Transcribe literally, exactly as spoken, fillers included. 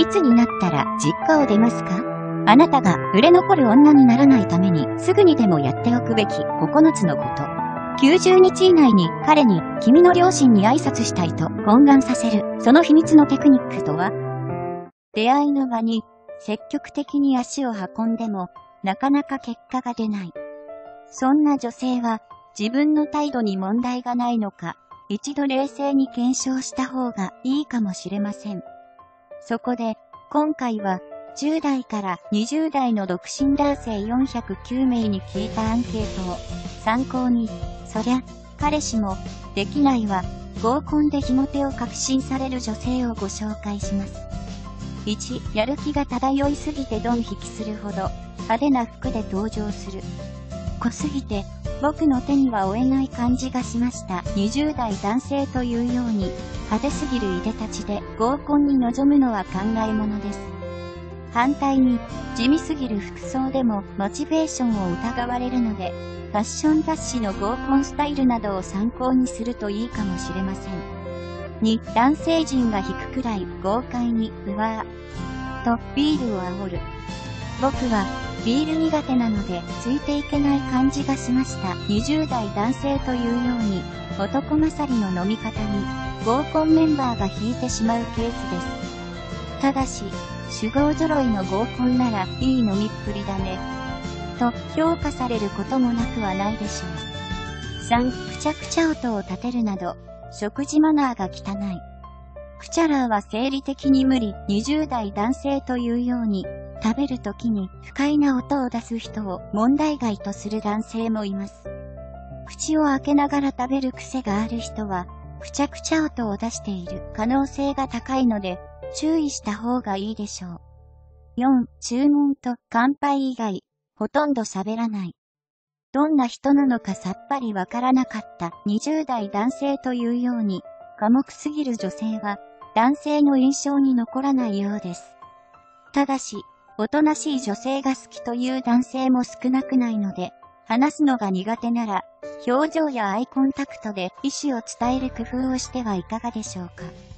つになったら実家を出ますか？あなたが売れ残る女にならないためにすぐにでもやっておくべきここのつのこと。きゅうじゅうにち以内に彼に君の両親に挨拶したいと懇願させる。その秘密のテクニックとは？出会いの場に積極的に足を運んでもなかなか結果が出ない。そんな女性は自分の態度に問題がないのか一度冷静に検証した方がいいかもしれません。そこで今回はじゅう代からにじゅう代の独身男性よんひゃくきゅうめいに聞いたアンケートを参考に、そりゃ彼氏もできないわ、合コンでひも手を確信される女性をご紹介します。いち. やる気が漂いすぎてドン引きするほど派手な服で登場する。濃すぎて僕の手には負えない感じがしました。にじゅう代男性というように派手すぎるいでたちで合コンに臨むのは考えものです。反対に地味すぎる服装でもモチベーションを疑われるので、ファッション雑誌の合コンスタイルなどを参考にするといいかもしれません。に. 男性陣が引くくらい豪快にうわーとビールを煽る。僕はビール苦手なのでついていけない感じがしました。にじゅう代男性というように男勝りの飲み方に合コンメンバーが引いてしまうケースです。ただし酒豪揃いの合コンならいい飲みっぷりだねと評価されることもなくはないでしょう。さん. くちゃくちゃ音を立てるなど食事マナーが汚い。クチャラーは生理的に無理。にじゅう代男性というように食べるときに不快な音を出す人を問題外とする男性もいます。口を開けながら食べる癖がある人はくちゃくちゃ音を出している可能性が高いので注意した方がいいでしょう。よん. 注文と乾杯以外ほとんど喋らない。どんな人なのかさっぱりわからなかった。にじゅう代男性というように寡黙すぎる女性は男性の印象に残らないようです。ただしおとなしい女性が好きという男性も少なくないので、話すのが苦手なら表情やアイコンタクトで意思を伝える工夫をしてはいかがでしょうか。